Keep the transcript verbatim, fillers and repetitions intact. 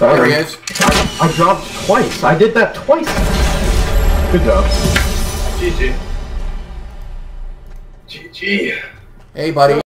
Sorry. There he is. I, I dropped twice. I did that twice. Good job. G G. G G. Hey, buddy.